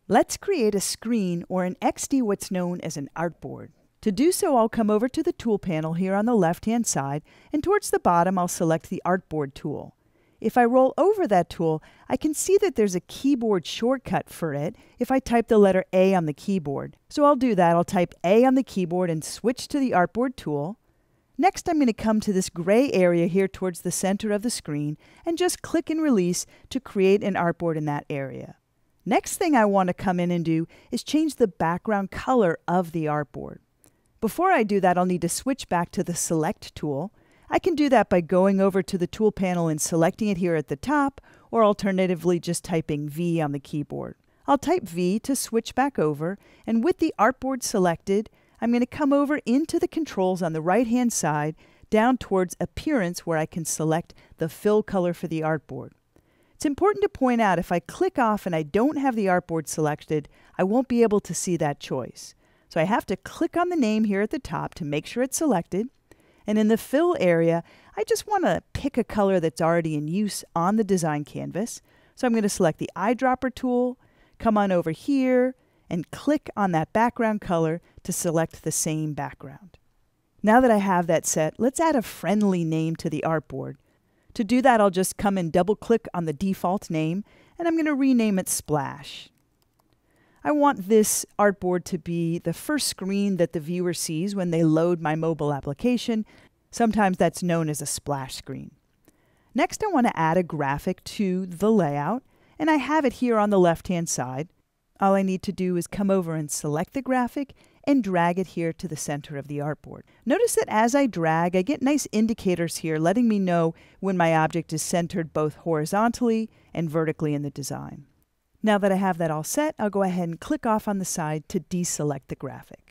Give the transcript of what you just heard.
Let's create a screen or an XD, what's known as an artboard. To do so, I'll come over to the tool panel here on the left-hand side, and towards the bottom I'll select the Artboard tool. If I roll over that tool, I can see that there's a keyboard shortcut for it if I type the letter A on the keyboard. So I'll do that. I'll type A on the keyboard and switch to the Artboard tool. Next, I'm going to come to this gray area here towards the center of the screen and just click and release to create an artboard in that area. Next thing I want to come in and do is change the background color of the artboard. Before I do that, I'll need to switch back to the Select tool. I can do that by going over to the tool panel and selecting it here at the top, or alternatively just typing V on the keyboard. I'll type V to switch back over, and with the artboard selected, I'm going to come over into the controls on the right-hand side, down towards Appearance, where I can select the fill color for the artboard. It's important to point out if I click off and I don't have the artboard selected, I won't be able to see that choice. So I have to click on the name here at the top to make sure it's selected. And in the fill area, I just want to pick a color that's already in use on the design canvas. So I'm going to select the eyedropper tool, come on over here, and click on that background color to select the same background. Now that I have that set, let's add a friendly name to the artboard. To do that, I'll just come and double click on the default name, and I'm going to rename it Splash. I want this artboard to be the first screen that the viewer sees when they load my mobile application. Sometimes that's known as a splash screen. Next, I want to add a graphic to the layout, and I have it here on the left-hand side. All I need to do is come over and select the graphic and drag it here to the center of the artboard. Notice that as I drag, I get nice indicators here letting me know when my object is centered both horizontally and vertically in the design. Now that I have that all set, I'll go ahead and click off on the side to deselect the graphic.